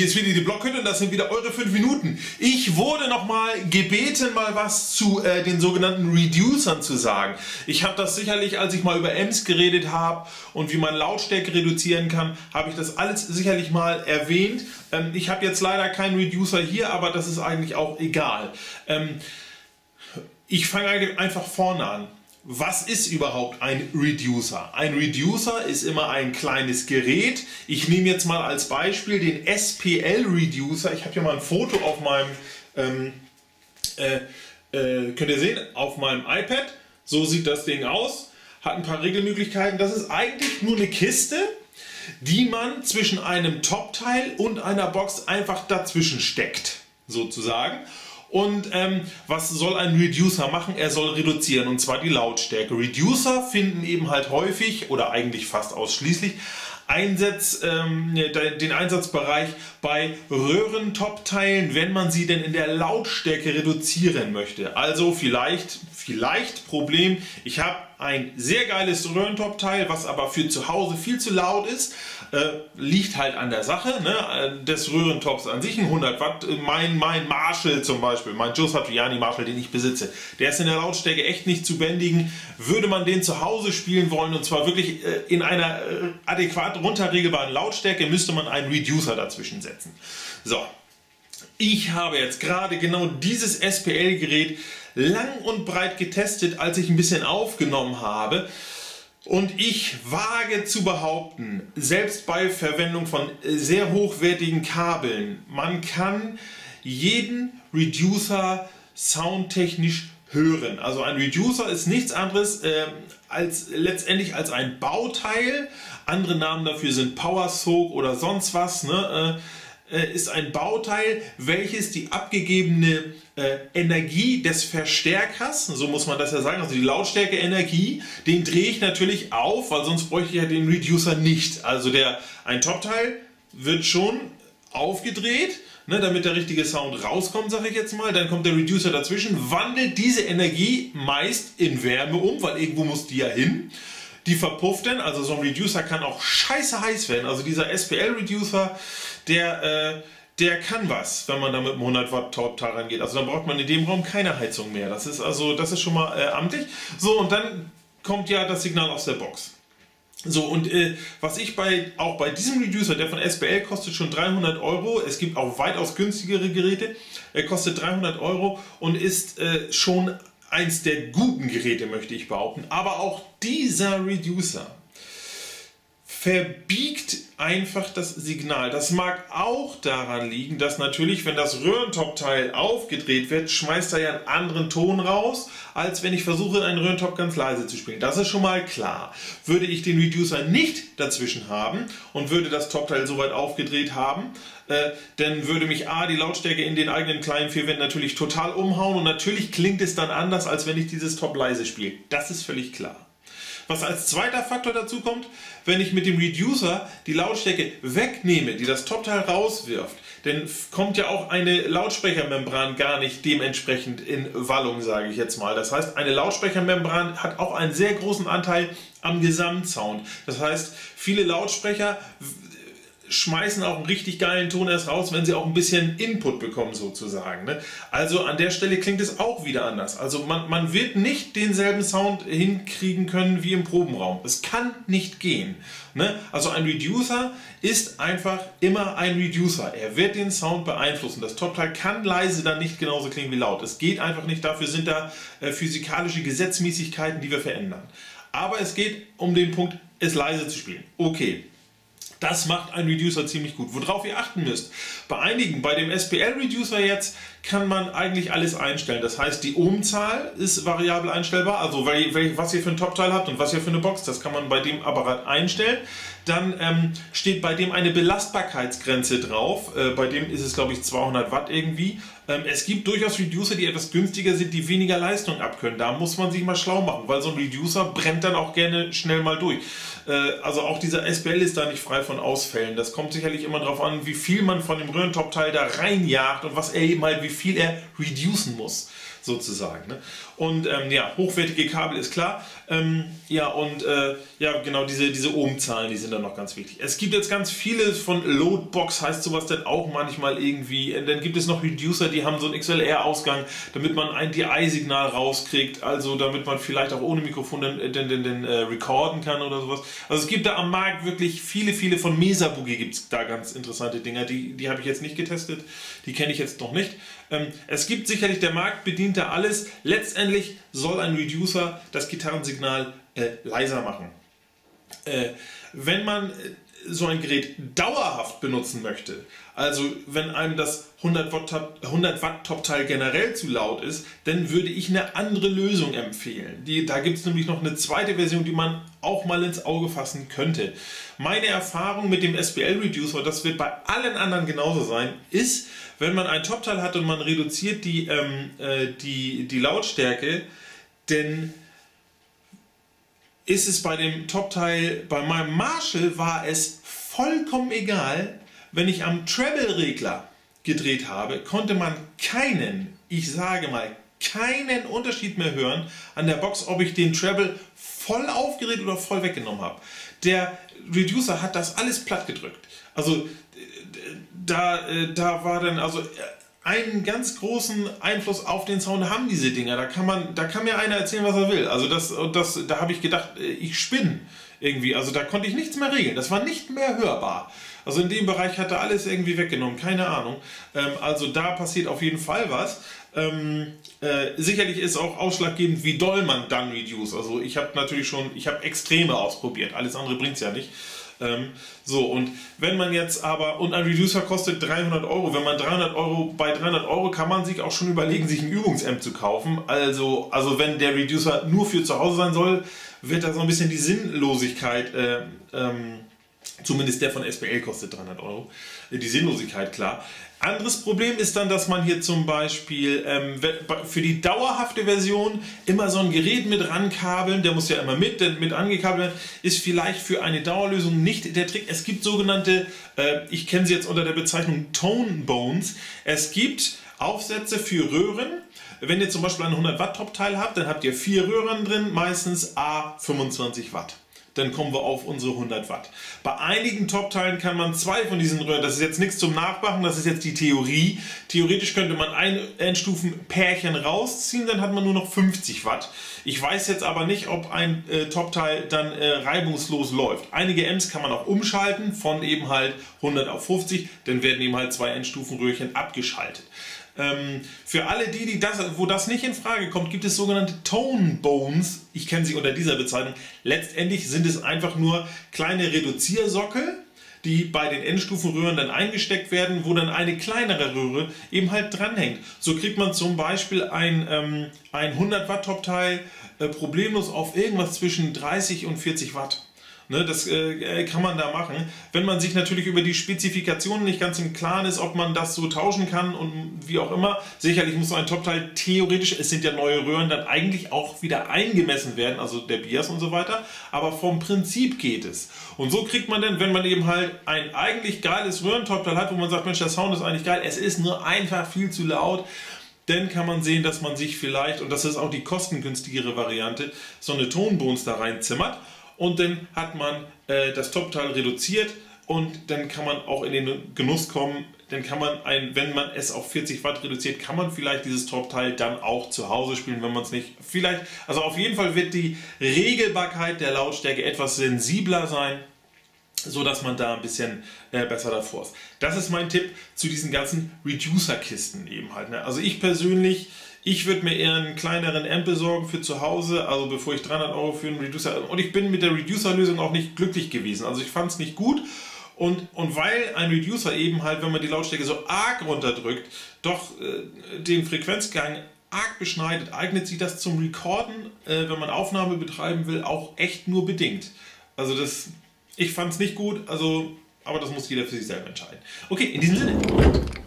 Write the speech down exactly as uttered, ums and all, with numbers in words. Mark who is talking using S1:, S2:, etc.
S1: ist wieder die Blockhütte und das sind wieder eure fünf Minuten. Ich wurde nochmal gebeten, mal was zu äh, den sogenannten Reducern zu sagen. Ich habe das sicherlich, als ich mal über Amps geredet habe und wie man Lautstärke reduzieren kann, habe ich das alles sicherlich mal erwähnt. Ähm, ich habe jetzt leider keinen Reducer hier, aber das ist eigentlich auch egal. Ähm, ich fange einfach vorne an. Was ist überhaupt ein Reducer? Ein Reducer ist immer ein kleines Gerät. Ich nehme jetzt mal als Beispiel den S P L Reducer. Ich habe hier mal ein Foto auf meinem, ähm, äh, äh, könnt ihr sehen, auf meinem iPad. So sieht das Ding aus. Hat ein paar Regelmöglichkeiten. Das ist eigentlich nur eine Kiste, die man zwischen einem Top-Teil und einer Box einfach dazwischen steckt, sozusagen. Und ähm, was soll ein Reducer machen? Er soll reduzieren, und zwar die Lautstärke. Reducer finden eben halt häufig oder eigentlich fast ausschließlich Einsatz, ähm, den Einsatzbereich bei Röhrentop-Teilen, wenn man sie denn in der Lautstärke reduzieren möchte. Also vielleicht, vielleicht Problem, ich habe ein sehr geiles Röhrentop-Teil, was aber für zu Hause viel zu laut ist. Äh, liegt halt an der Sache, ne, des Röhrentops an sich. Ein hundert Watt, mein, mein Marshall zum Beispiel, mein Joe Satriani Marshall, den ich besitze, der ist in der Lautstärke echt nicht zu bändigen. Würde man den zu Hause spielen wollen, und zwar wirklich äh, in einer äh, adäquat runterregelbaren Lautstärke, müsste man einen Reducer dazwischen setzen. So, ich habe jetzt gerade genau dieses S P L-Gerät lang und breit getestet, als ich ein bisschen aufgenommen habe. Und ich wage zu behaupten, selbst bei Verwendung von sehr hochwertigen Kabeln, man kann jeden Reducer soundtechnisch hören. Also ein Reducer ist nichts anderes äh, als letztendlich als ein Bauteil. Andere Namen dafür sind Power Soak oder sonst was, ne? äh, ist ein Bauteil, welches die abgegebene äh, Energie des Verstärkers, so muss man das ja sagen, also die Lautstärke-Energie, den drehe ich natürlich auf, weil sonst bräuchte ich ja den Reducer nicht. Also der, ein Top-Teil wird schon aufgedreht, ne, damit der richtige Sound rauskommt, sage ich jetzt mal. Dann kommt der Reducer dazwischen, wandelt diese Energie meist in Wärme um, weil irgendwo muss die ja hin. Die verpufft dann, also so ein Reducer kann auch scheiße heiß werden. Also dieser S P L Reducer, der, äh, der kann was, wenn man da mit einem hundert Watt Top-Teil rangeht. Also dann braucht man in dem Raum keine Heizung mehr. Das ist also, das ist schon mal äh, amtlich. So, und dann kommt ja das Signal aus der Box. So, und äh, was ich bei, auch bei diesem Reducer, der von S P L kostet schon dreihundert Euro, es gibt auch weitaus günstigere Geräte, er kostet dreihundert Euro und ist äh, schon eins der guten Geräte, möchte ich behaupten. Aber auch dieser Reducer verbiegt einfach das Signal. Das mag auch daran liegen, dass natürlich, wenn das Röhrentop-Teil aufgedreht wird, schmeißt er ja einen anderen Ton raus, als wenn ich versuche, einen Röhrentop ganz leise zu spielen. Das ist schon mal klar. Würde ich den Reducer nicht dazwischen haben und würde das Top-Teil so weit aufgedreht haben, äh, dann würde mich A, die Lautstärke in den eigenen kleinen vier Wänden natürlich total umhauen, und natürlich klingt es dann anders, als wenn ich dieses Top leise spiele. Das ist völlig klar. Was als zweiter Faktor dazu kommt, wenn ich mit dem Reducer die Lautstärke wegnehme, die das Top-Teil rauswirft, dann kommt ja auch eine Lautsprechermembran gar nicht dementsprechend in Wallung, sage ich jetzt mal. Das heißt, eine Lautsprechermembran hat auch einen sehr großen Anteil am Gesamtsound. Das heißt, viele Lautsprecher schmeißen auch einen richtig geilen Ton erst raus, wenn sie auch ein bisschen Input bekommen, sozusagen. Ne? Also an der Stelle klingt es auch wieder anders. Also man, man wird nicht denselben Sound hinkriegen können wie im Probenraum. Es kann nicht gehen. Ne? Also ein Reducer ist einfach immer ein Reducer. Er wird den Sound beeinflussen. Das Top-Teil kann leise dann nicht genauso klingen wie laut. Es geht einfach nicht. Dafür sind da äh, physikalische Gesetzmäßigkeiten, die wir verändern. Aber es geht um den Punkt, es leise zu spielen. Okay. Das macht ein Reducer ziemlich gut. Worauf ihr achten müsst, bei einigen, bei dem S P L Reducer jetzt, kann man eigentlich alles einstellen. Das heißt, die Ohmzahl ist variabel einstellbar, also was ihr für ein Top-Teil habt und was ihr für eine Box, das kann man bei dem Apparat einstellen. Dann ähm, steht bei dem eine Belastbarkeitsgrenze drauf, äh, bei dem ist es glaube ich zweihundert Watt irgendwie. Ähm, es gibt durchaus Reducer, die etwas günstiger sind, die weniger Leistung abkönnen. Da muss man sich mal schlau machen, weil so ein Reducer brennt dann auch gerne schnell mal durch. Äh, also auch dieser S P L ist da nicht frei von Ausfällen. Das kommt sicherlich immer darauf an, wie viel man von dem Röhrentop-Teil da reinjagt und was er eben halt, wie viel er reducen muss. sozusagen. Ne? Und ähm, ja, hochwertige Kabel ist klar. Ähm, ja, und äh, ja, genau, diese, diese Ohmzahlen, die sind dann noch ganz wichtig. Es gibt jetzt ganz viele von Loadbox, heißt sowas dann auch manchmal irgendwie. Und dann gibt es noch Reducer, die haben so einen X L R-Ausgang, damit man ein D I-Signal rauskriegt, also damit man vielleicht auch ohne Mikrofon den, den, den, den äh, recorden kann oder sowas. Also es gibt da am Markt wirklich viele, viele von Mesa Boogie gibt es da ganz interessante Dinger, die, die habe ich jetzt nicht getestet, die kenne ich jetzt noch nicht. Ähm, es gibt sicherlich, der Markt bedient da alles. Letztendlich soll ein Reducer das Gitarrensignal äh, leiser machen. Äh, wenn man so ein Gerät dauerhaft benutzen möchte, also wenn einem das hundert Watt Top-Teil generell zu laut ist, dann würde ich eine andere Lösung empfehlen. Die, da gibt es nämlich noch eine zweite Version, die man auch mal ins Auge fassen könnte. Meine Erfahrung mit dem S P L-Reducer, das wird bei allen anderen genauso sein, ist, wenn man ein Top-Teil hat und man reduziert die, ähm, äh, die, die Lautstärke, denn ist es bei dem Top-Teil, bei meinem Marshall war es vollkommen egal, wenn ich am Treble-Regler gedreht habe, konnte man keinen, ich sage mal, keinen Unterschied mehr hören an der Box, ob ich den Treble voll aufgedreht oder voll weggenommen habe. Der Reducer hat das alles platt gedrückt. Also da, da war dann, also einen ganz großen Einfluss auf den Sound haben diese Dinger. Da kann man, da kann mir einer erzählen, was er will. Also das, das, da habe ich gedacht, ich spinne irgendwie. Also da konnte ich nichts mehr regeln. Das war nicht mehr hörbar. Also in dem Bereich hat er alles irgendwie weggenommen. Keine Ahnung. Ähm, also da passiert auf jeden Fall was. Ähm, äh, sicherlich ist auch ausschlaggebend, wie doll man dann reduce. Also ich habe natürlich schon, ich habe Extreme ausprobiert. Alles andere bringt es ja nicht. Ähm, so, und wenn man jetzt aber, und ein Reducer kostet dreihundert Euro, wenn man dreihundert Euro, bei dreihundert Euro kann man sich auch schon überlegen, sich ein Übungsamp zu kaufen. Also, also wenn der Reducer nur für zu Hause sein soll, wird da so ein bisschen die Sinnlosigkeit, äh, ähm, zumindest der von S P L kostet dreihundert Euro, die Sinnlosigkeit klar. Anderes Problem ist dann, dass man hier zum Beispiel ähm, für die dauerhafte Version immer so ein Gerät mit rankabeln, der muss ja immer mit, mit angekabelt werden, ist vielleicht für eine Dauerlösung nicht der Trick. Es gibt sogenannte, äh, ich kenne sie jetzt unter der Bezeichnung Tone Bones, es gibt Aufsätze für Röhren. Wenn ihr zum Beispiel ein hundert Watt Top-Teil habt, dann habt ihr vier Röhren drin, meistens a fünfundzwanzig Watt. Dann kommen wir auf unsere hundert Watt. Bei einigen Top-Teilen kann man zwei von diesen Röhren, das ist jetzt nichts zum Nachmachen, das ist jetzt die Theorie. Theoretisch könnte man ein Endstufenpärchen rausziehen, dann hat man nur noch fünfzig Watt. Ich weiß jetzt aber nicht, ob ein äh, Top-Teil dann äh, reibungslos läuft. Einige Amps kann man auch umschalten von eben halt hundert auf fünfzig, dann werden eben halt zwei Endstufenröhrchen abgeschaltet. Ähm, für alle die, die das, wo das nicht in Frage kommt, gibt es sogenannte Tone Bones. Ich kenne sie unter dieser Bezeichnung. Letztendlich sind es einfach nur kleine Reduziersockel, die bei den Endstufenröhren dann eingesteckt werden, wo dann eine kleinere Röhre eben halt dranhängt. So kriegt man zum Beispiel ein, ähm, ein hundert Watt Top-Teil äh, problemlos auf irgendwas zwischen dreißig und vierzig Watt. Ne, das äh, kann man da machen. Wenn man sich natürlich über die Spezifikationen nicht ganz im Klaren ist, ob man das so tauschen kann und wie auch immer. Sicherlich muss so ein Top-Teil theoretisch, es sind ja neue Röhren, dann eigentlich auch wieder eingemessen werden, also der Bias und so weiter. Aber vom Prinzip geht es. Und so kriegt man dann, wenn man eben halt ein eigentlich geiles Röhren-Top-Teil hat, wo man sagt, Mensch, der Sound ist eigentlich geil, es ist nur einfach viel zu laut, dann kann man sehen, dass man sich vielleicht, und das ist auch die kostengünstigere Variante, so eine Tone Bones da reinzimmert. Und dann hat man äh, das Top-Teil reduziert und dann kann man auch in den Genuss kommen, dann kann man, ein, wenn man es auf vierzig Watt reduziert, kann man vielleicht dieses Top-Teil dann auch zu Hause spielen, wenn man es nicht, vielleicht, also auf jeden Fall wird die Regelbarkeit der Lautstärke etwas sensibler sein, so dass man da ein bisschen äh, besser davor ist. Das ist mein Tipp zu diesen ganzen Reducer-Kisten eben halt. Ne? Also ich persönlich, ich würde mir eher einen kleineren Amp besorgen für zu Hause, also bevor ich dreihundert Euro für einen Reducer, und ich bin mit der Reducer-Lösung auch nicht glücklich gewesen. Also ich fand es nicht gut und, und weil ein Reducer eben halt, wenn man die Lautstärke so arg runterdrückt, doch äh, den Frequenzgang arg beschneidet, eignet sich das zum Recorden, äh, wenn man Aufnahme betreiben will, auch echt nur bedingt. Also das, ich fand es nicht gut, also, aber das muss jeder für sich selber entscheiden. Okay, in diesem Sinne.